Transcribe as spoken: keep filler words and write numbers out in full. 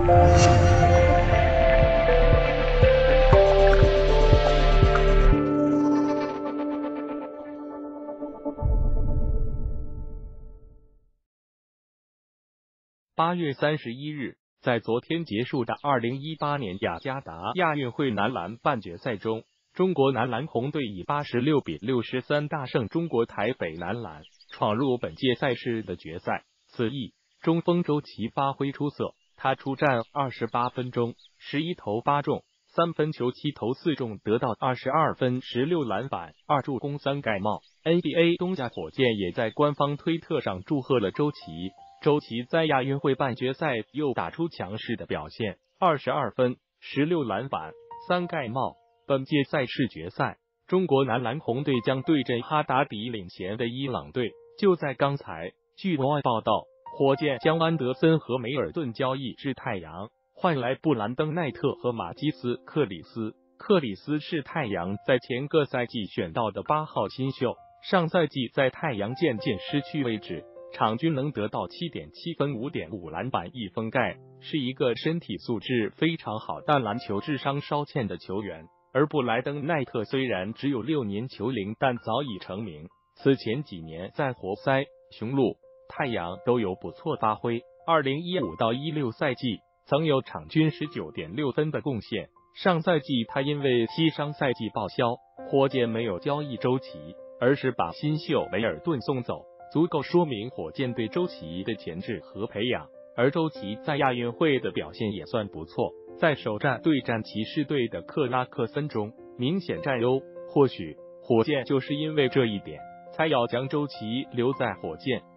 八月三十一日，在昨天结束的二零一八年雅加达亚运会男篮半决赛中，中国男篮红队以八十六比六十三大胜中国台北男篮，闯入本届赛事的决赛。此役，中锋周琦发挥出色，他出战二十八分钟，十一投八中，三分球七投四中，得到二十二分、十六篮板、二助攻三盖帽。N B A 东家火箭也在官方推特上祝贺了周琦。周琦在亚运会半决赛又打出强势的表现，二十二分、十六篮板、三盖帽。本届赛事决赛，中国男篮红队将对阵哈达比领衔的伊朗队。就在刚才，据国外报道，火箭将安德森和梅尔顿交易至太阳，换来布兰登·奈特和马基斯·克里斯。克里斯是太阳在前个赛季选到的八号新秀，上赛季在太阳渐渐失去位置，场均能得到 七点七分、五点五篮板、一封盖，是一个身体素质非常好但篮球智商稍欠的球员。而布莱登·奈特虽然只有六年球龄，但早已成名。此前几年在活塞、雄鹿、太阳都有不错发挥。二零一五到一六赛季曾有场均 十九点六分的贡献。上赛季他因为膝伤赛季报销，火箭没有交易周琦，而是把新秀梅尔顿送走，足够说明火箭对周琦的潜质和培养。而周琦在亚运会的表现也算不错，在首战对战骑士队的克拉克森中明显占优，或许火箭就是因为这一点才要将周琦留在火箭。